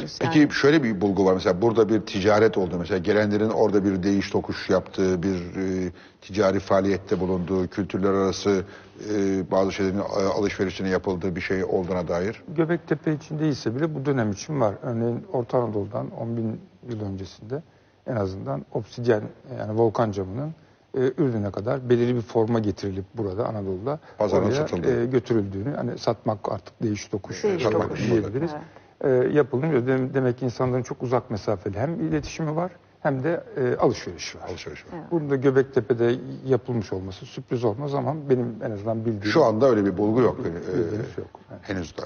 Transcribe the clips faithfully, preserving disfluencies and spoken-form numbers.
görüyoruz. Peki Yani, şöyle bir bulgu var, mesela burada bir ticaret oldu, mesela gelenlerin orada bir değiş tokuş yaptığı, bir e, ticari faaliyette bulunduğu, kültürler arası e, bazı şeylerin e, alışverişine yapıldığı bir şey olduğuna dair. Göbektepe için değilse bile bu dönem için var. Örneğin Orta Anadolu'dan on bin yıl öncesinde en azından obsidyen, yani volkan camının e, Ürdün'e kadar belirli bir forma getirilip burada Anadolu'da Pazarına oraya satıldığı. e, götürüldüğünü, hani satmak artık değiş tokuş Değiş satmak tokuş. diyebiliriz. Evet. E, yapılınca dem- demek ki insanların çok uzak mesafeli hem iletişimi var hem de e, alışverişi var. Alışveriş var. Evet. Bunun da Göbektepe'de yapılmış olması sürpriz olmaz ama benim en azından bildiğim Şu anda öyle bir bulgu yok. e, bildiğimiz yok. Yani. henüz daha.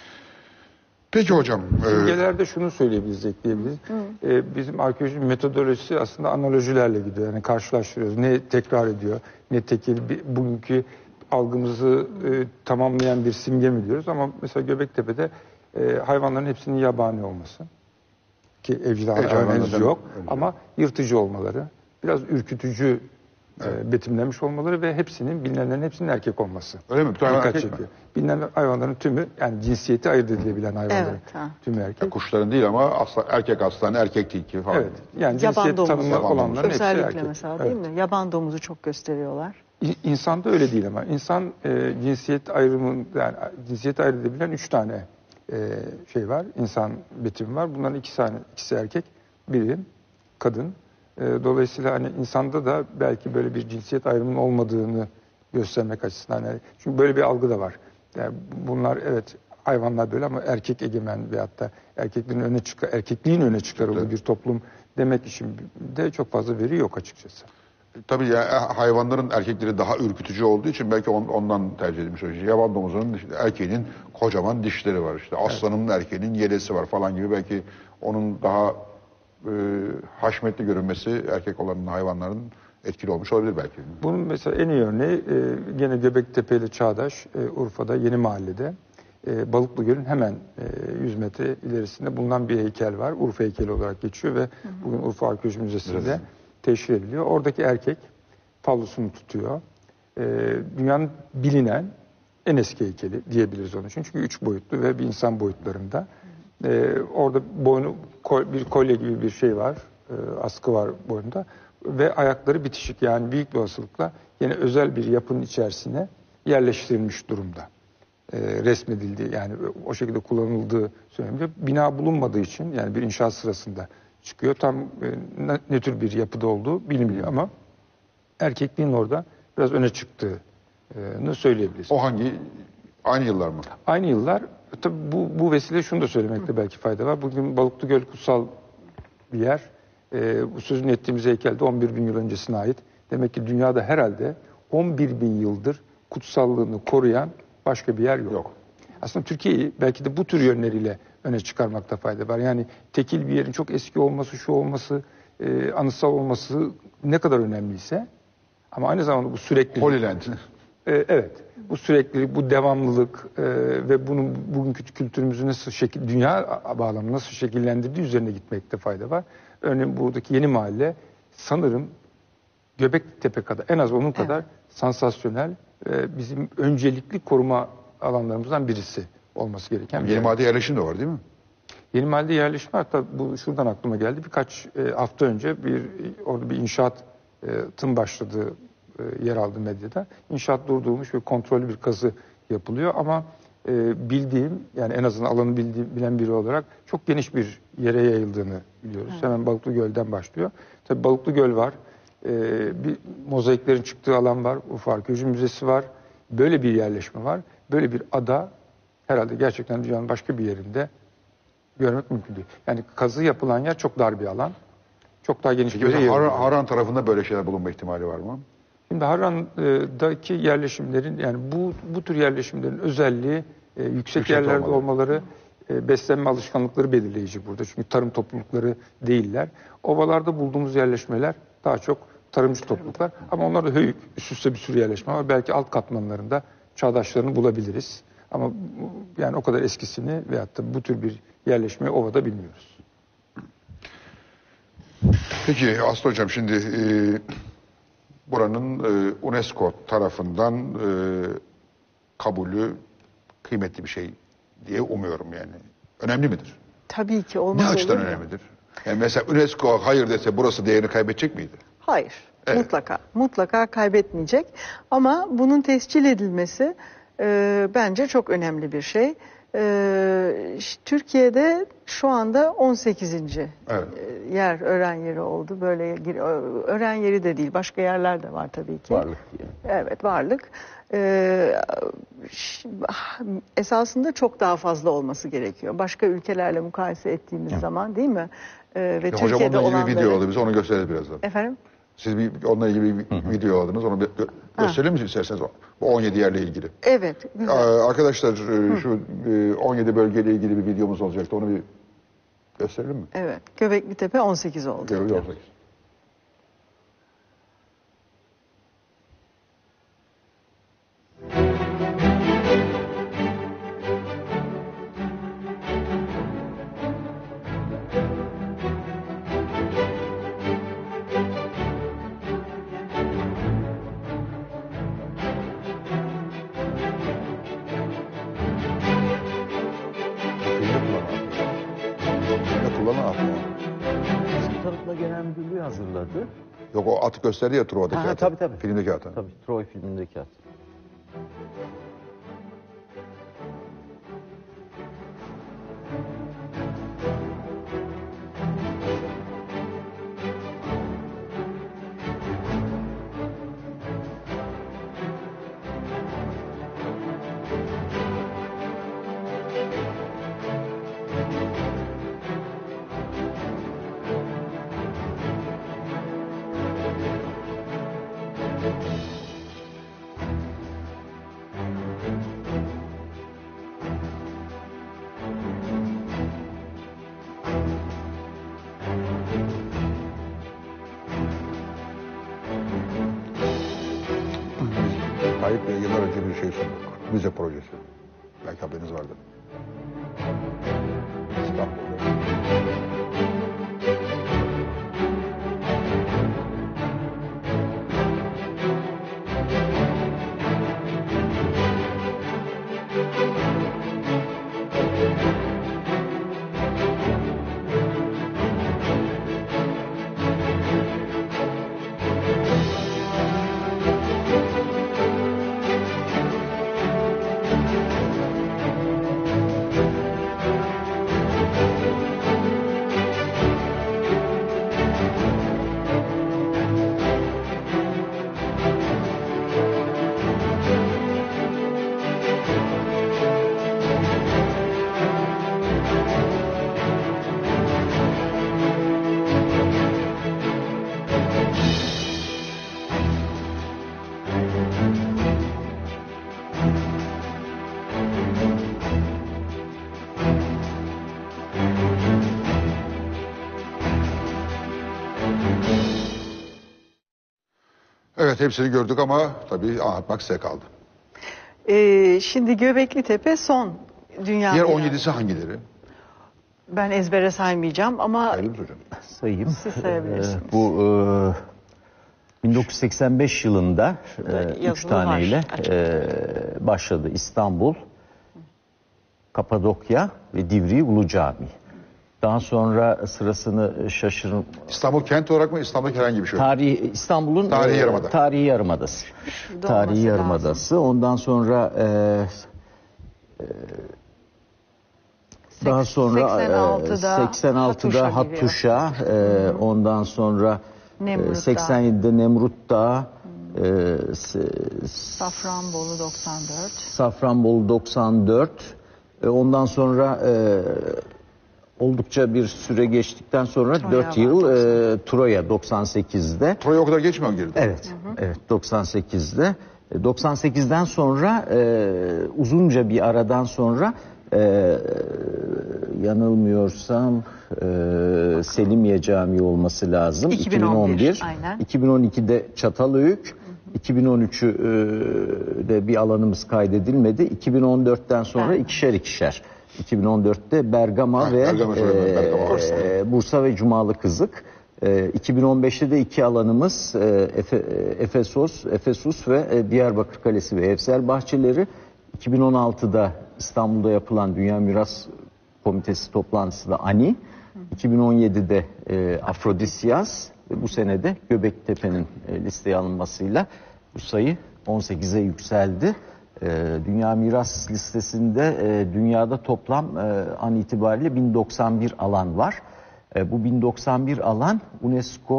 Peki hocam. e, Simgelerde şunu söyleyebiliriz, ekleyebiliriz. Ee, bizim arkeoloji metodolojisi aslında analojilerle gidiyor. Yani karşılaştırıyoruz. Ne tekrar ediyor, ne tekil bir, bugünkü algımızı e, tamamlayan bir simge mi diyoruz. Ama mesela Göbektepe'de e, hayvanların hepsinin yabani olması. Ki evcil hayvan hayvanlardan henüz yok. önce. Ama yırtıcı olmaları, biraz ürkütücü e, betimlenmiş olmaları ve hepsinin, bilinenlerin hepsinin erkek olması. Öyle mi? Bütün hayvan Dikkat erkek mi? çekiyor. Bilinen hayvanların tümü, yani cinsiyeti ayırt edilebilen hayvanların Evet, ha. tümü erkek. Kuşların değil ama aslan, erkek aslan, erkek tilki falan. Evet. Yani Yaban cinsiyet domuzu. tanımı Yaban olanların domuzu. hepsi özellikle erkek. mesela değil Evet. mi? Yaban domuzu çok gösteriyorlar. İ- İnsanda öyle değil ama insan e, cinsiyet ayrımı, yani cinsiyet ayırt edebilen üç tane e, şey var. İnsan betimi var. Bunların ikisi, tane, ikisi erkek, biri kadın. E, dolayısıyla hani insanda da belki böyle bir cinsiyet ayrımının olmadığını göstermek açısından. Yani çünkü böyle bir algı da var. Yani bunlar evet hayvanlar böyle ama erkek egemen veyahut da erkekliğin öne çıkar, erkekliğin öne çıkarıldığı Evet. bir toplum demek için de çok fazla veri yok açıkçası. Tabii ya, hayvanların erkekleri daha ürkütücü olduğu için belki on- ondan tercih edilmiş. Yaban domuzunun işte erkeğinin kocaman dişleri var, işte aslanın erkeğinin yelesi var falan gibi, belki onun daha e, haşmetli görünmesi erkek olan hayvanların etkili olmuş olabilir belki. Bunun mesela en iyi örneği e, gene Göbektepe ile çağdaş e, Urfa'da Yeni Mahalle'de e, Balıklıgöl'ün hemen e, yüz metre ilerisinde bulunan bir heykel var. Urfa heykeli olarak geçiyor ve bugün Urfa Arkeoloji Müzesi'nde Evet. teşhir ediliyor. Oradaki erkek fallusunu tutuyor. E, dünyanın bilinen en eski heykeli diyebiliriz onun için. Çünkü üç boyutlu ve bir insan boyutlarında. E, orada boynu kol- bir kolye gibi bir şey var. E, askı var boynunda. Ve ayakları bitişik, yani büyük bir olasılıkla yine özel bir yapının içerisine yerleştirilmiş durumda. E, resmedildiği, yani o şekilde kullanıldığı söyleniyor. Bina bulunmadığı için, yani bir inşaat sırasında çıkıyor. Tam e, ne, ne tür bir yapıda olduğu bilinmiyor ama erkekliğin orada biraz öne çıktığını söyleyebiliriz. O hangi? Aynı yıllar mı? Aynı yıllar, tabii bu, bu vesile şunu da söylemekte belki fayda var. Bugün Balıklıgöl kutsal bir yer. Ee, bu sözünü ettiğimiz heykel de on bir bin yıl öncesine ait. Demek ki dünyada herhalde on bir bin yıldır kutsallığını koruyan başka bir yer yok. Yok. Aslında Türkiye'yi belki de bu tür yönleriyle öne çıkarmakta fayda var. Yani tekil bir yerin çok eski olması, şu olması, e, anıtsal olması ne kadar önemliyse, ama aynı zamanda bu sürekli... Holy Land. Ee, evet, bu süreklilik, bu devamlılık e, ve bunun bugünkü kültürümüzü nasıl şekil, dünya bağlamında nasıl şekillendirdiği üzerine gitmekte fayda var. Örneğin buradaki Yeni Mahalle sanırım Göbektepe kadar, en az onun kadar Evet. sansasyonel, e, bizim öncelikli koruma alanlarımızdan birisi olması gereken bir Yeni yer. madde yerleşim de var değil mi? Yeni Mahalle'de yerleşme, hatta bu şuradan aklıma geldi. Birkaç e, hafta önce bir orada bir inşaatın başladığı e, yer aldı medyada. İnşaat durdurulmuş ve kontrollü bir kazı yapılıyor ama e, bildiğim, yani en azından alanı bildiğim, bilen biri olarak çok geniş bir yere yayıldığını biliyoruz. Evet. Hemen Balıklıgöl'den başlıyor. Tabii Balıklıgöl var. E, bir mozaiklerin çıktığı alan var. Urfa Arkeoloji Müzesi var. Böyle bir yerleşme var. Böyle bir ada herhalde gerçekten dünyanın başka bir yerinde görmek mümkün değil. Yani kazı yapılan yer çok dar bir alan. Çok daha geniş Peki bir yere mesela Har- yayılıyor. Harran tarafında böyle şeyler bulunma ihtimali var mı? Şimdi Harran'daki yerleşimlerin, yani bu bu tür yerleşimlerin özelliği e, yüksek, Yüksek yerlerde olmaları. olmaları, e, beslenme alışkanlıkları belirleyici burada. Çünkü tarım toplulukları değiller. Ovalarda bulduğumuz yerleşmeler daha çok tarımcı topluluklar. Ama onlar da höyük, üst üste bir sürü yerleşme var. Belki alt katmanlarında çağdaşlarını bulabiliriz. Ama bu- yani o kadar eskisini veyahut da bu tür bir yerleşmeyi ovada bilmiyoruz. Peki Aslı Hocam, şimdi e, buranın e, UNESCO tarafından e, kabulü kıymetli bir şey diye umuyorum yani. Önemli midir? tabii ki Ne olmaz açıdan olur mu? önemlidir? Yani mesela UNESCO hayır dese burası değerini kaybedecek miydi? Hayır. Evet. Mutlaka. Mutlaka kaybetmeyecek. Ama bunun tescil edilmesi e, bence çok önemli bir şey. E, ş- Türkiye'de şu anda on sekizinci Evet. e, yer öğren yeri oldu. Böyle gir- ö- öğren yeri de değil. Başka yerler de var tabii ki. Varlık diye. Evet, varlık. Ee, ş- esasında çok daha fazla olması gerekiyor. Başka ülkelerle mukayese ettiğimiz zaman, değil mi? Ee, ve Ya hocam Türkiye'de onunla ilgili bir video olanları... oldu. Biz onu gösteririz birazdan. Efendim? Siz bir, onunla ilgili bir video aldınız. Onu bir gö- gösterelim mi isterseniz? o- Bu on yedi yerle ilgili. Evet, Ee, güzel. arkadaşlar e, şu e, on yedi bölgeyle ilgili bir videomuz olacaktı. Onu bir gösterelim mi? Evet, Göbekli Tepe on sekiz oldu. Görüyor musunuz? Filmde kullanan at mı? Bizim Tanıtma Genel Müdürlüğü hazırladı. Yok o atı gösterdi ya Truva'daki Ha, atı. tabii, tabii. Filmdeki atı. Tabii Troy filmindeki at. Tayyip Bey yıllar önce bir şey sunduk. Müze projesi. Belki haberiniz vardır. İstanbul'da. Evet hepsini gördük ama tabii anlatmak size kaldı. Ee, şimdi Göbekli Tepe son dünya Diğer mirası. on yedisi hangileri? Ben ezbere saymayacağım ama Sayılır hocam. Sayayım. Siz sayabilirsiniz. Ee, bu e, bin dokuz yüz seksen beş yılında e, üç yazılı var, taneyle açık. e, başladı. İstanbul, Kapadokya ve Divriği Ulu Cami. Daha sonra sırasını şaşırın. İstanbul kent olarak mı İstanbul'daki herhangi bir şey? Tarihi İstanbul'un Tarihi e, Yarımada. Tarihi Yarımadası. Şurada Tarihi olması Yarımadası. Ondan sonra e, e, daha sonra seksen altıda e, seksen altıda Hattuş'a Hattuş'a, e, ondan sonra e, Nemrut seksen yedide Nemrut Dağı, e, se- Safranbolu doksan dört. Safranbolu doksan dört. E, ondan sonra e, oldukça bir süre geçtikten sonra Troya dört var, yıl e, Troya doksan sekizde. Troya o kadar geçmiyor mu geride? Evet, evet doksan sekizde. E, doksan sekizden sonra e, uzunca bir aradan sonra e, yanılmıyorsam e, Selimiye Camii olması lazım. iki bin on bir, iki bin on bir. aynen. iki bin on ikide Çatalhöyük. iki bin on üçte bir alanımız kaydedilmedi. iki bin on dörtten sonra Bergama. ikişer ikişer. iki bin on dörtte Bergama Ha, ve Bergama söyledim, Bergama. e, Bursa ve Cumalı Kızık. E, iki bin on beşte de iki alanımız e, Efe, e, Efesos, Efesus ve e, Diyarbakır Kalesi ve Evsel Bahçeleri. iki bin on altıda İstanbul'da yapılan Dünya Miras Komitesi toplantısı da Ani. iki bin on yedide e, Afrodisias ve bu senede Göbektepe'nin e, listeye alınmasıyla bu sayı on sekize yükseldi. E, Dünya Miras Listesi'nde e, dünyada toplam e, an itibariyle bin doksan bir alan var. E, bu bin doksan bir alan UNESCO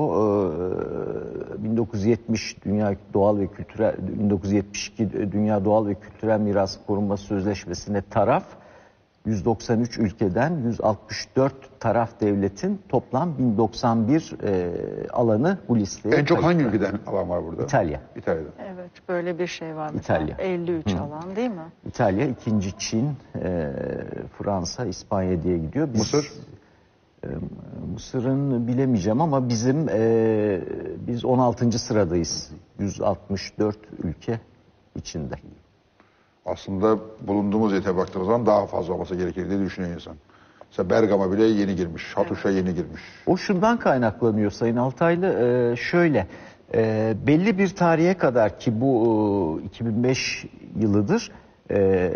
e, bin dokuz yüz yetmiş Dünya Doğal ve Kültürel bin dokuz yüz yetmiş iki Dünya Doğal ve Kültürel Miras Korunması Sözleşmesi'ne taraf. yüz doksan üç ülkeden yüz altmış dört taraf devletin toplam bin doksan bir e, alanı bu listeye. En çok hangi ülkeden alan var burada? İtalya. İtalya'da. Evet, böyle bir şey var mesela. İtalya. elli üç Hı. alan değil mi? İtalya, ikinci Çin, e, Fransa, İspanya diye gidiyor. Biz, Mısır? E, Mısır'ın bilemeyeceğim ama bizim e, biz on altıncı sıradayız. yüz altmış dört ülke içinde. Aslında bulunduğumuz yete baktığımız zaman daha fazla olması gerekir diye düşünüyor insan. Mesela Bergama bile yeni girmiş, Hatuş'a yeni girmiş. O şundan kaynaklanıyor Sayın Altaylı. Ee, şöyle, e, belli bir tarihe kadar ki bu e, iki bin beş yılıdır, e,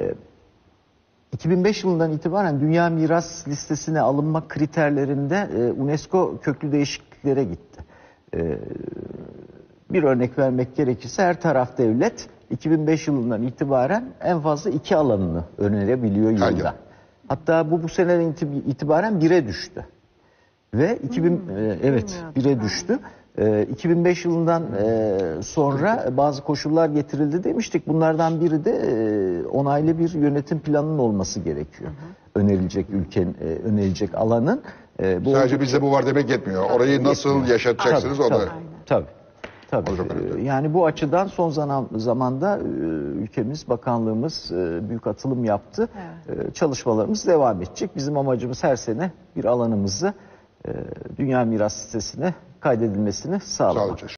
iki bin beş yılından itibaren Dünya Miras Listesi'ne alınma kriterlerinde e, UNESCO köklü değişikliklere gitti. E, bir örnek vermek gerekirse her taraf devlet iki bin beş yılından itibaren en fazla iki alanını önerebiliyor Her yılda. yıl. Hatta bu bu seneden itibaren bire düştü. Ve iki bin Hmm, e, evet bire düştü. E, iki bin beş yılından e, sonra bazı koşullar getirildi demiştik. Bunlardan biri de e, onaylı bir yönetim planının olması gerekiyor. Hı hı. Önerilecek ülkenin, e, önerilecek alanın. E, bu Sadece bizde bu var demek yetmiyor. Orayı nasıl yetmiyor. yaşatacaksınız tabii, o da. Tabii. tabii. Tabii. O çok önemli. Yani bu açıdan son zaman, zamanda e, ülkemiz, bakanlığımız e, büyük atılım yaptı. Evet. E, çalışmalarımız devam edecek. Bizim amacımız her sene bir alanımızı e, Dünya Miras Listesi'ne kaydedilmesini sağlamak. Sağlayacağız.